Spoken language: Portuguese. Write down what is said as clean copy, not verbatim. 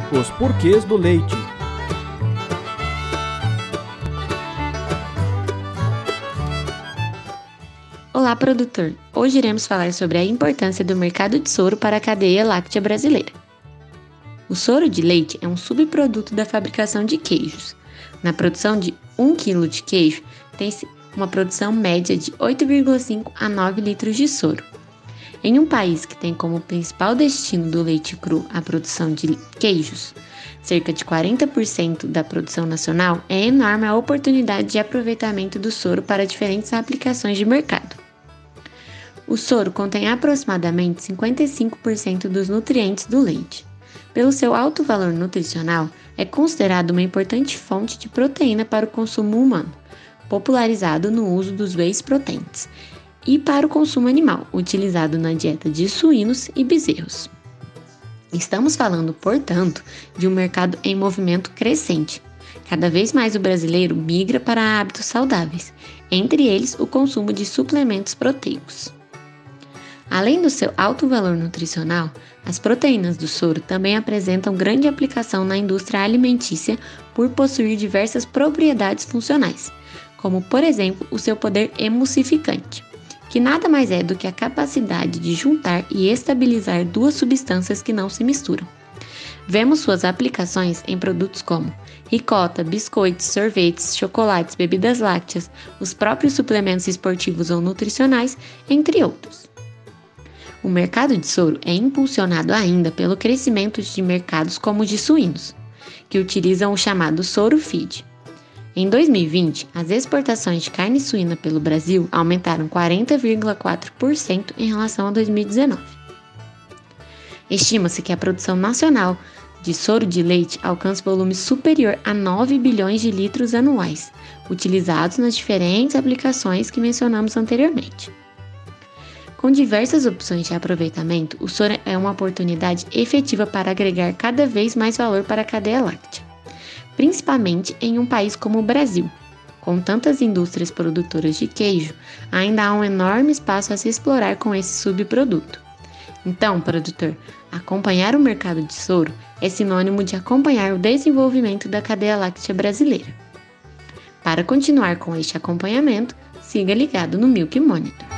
Os porquês do leite. Olá, produtor! Hoje iremos falar sobre a importância do mercado de soro para a cadeia láctea brasileira. O soro de leite é um subproduto da fabricação de queijos. Na produção de 1 kg de queijo, tem-se uma produção média de 8,5 a 9 litros de soro. Em um país que tem como principal destino do leite cru a produção de queijos, cerca de 40% da produção nacional, é enorme a oportunidade de aproveitamento do soro para diferentes aplicações de mercado. O soro contém aproximadamente 55% dos nutrientes do leite. Pelo seu alto valor nutricional, é considerado uma importante fonte de proteína para o consumo humano, popularizado no uso dos whey proteins, e para o consumo animal, utilizado na dieta de suínos e bezerros. Estamos falando, portanto, de um mercado em movimento crescente. Cada vez mais o brasileiro migra para hábitos saudáveis, entre eles o consumo de suplementos proteicos. Além do seu alto valor nutricional, as proteínas do soro também apresentam grande aplicação na indústria alimentícia por possuir diversas propriedades funcionais, como, por exemplo, o seu poder emulsificante, que nada mais é do que a capacidade de juntar e estabilizar duas substâncias que não se misturam. Vemos suas aplicações em produtos como ricota, biscoitos, sorvetes, chocolates, bebidas lácteas, os próprios suplementos esportivos ou nutricionais, entre outros. O mercado de soro é impulsionado ainda pelo crescimento de mercados como o de suínos, que utilizam o chamado soro feed. Em 2020, as exportações de carne suína pelo Brasil aumentaram 40,4% em relação a 2019. Estima-se que a produção nacional de soro de leite alcança volume superior a 9 bilhões de litros anuais, utilizados nas diferentes aplicações que mencionamos anteriormente. Com diversas opções de aproveitamento, o soro é uma oportunidade efetiva para agregar cada vez mais valor para a cadeia láctea, principalmente em um país como o Brasil. Com tantas indústrias produtoras de queijo, ainda há um enorme espaço a se explorar com esse subproduto. Então, produtor, acompanhar o mercado de soro é sinônimo de acompanhar o desenvolvimento da cadeia láctea brasileira. Para continuar com este acompanhamento, siga ligado no Milk Monitor.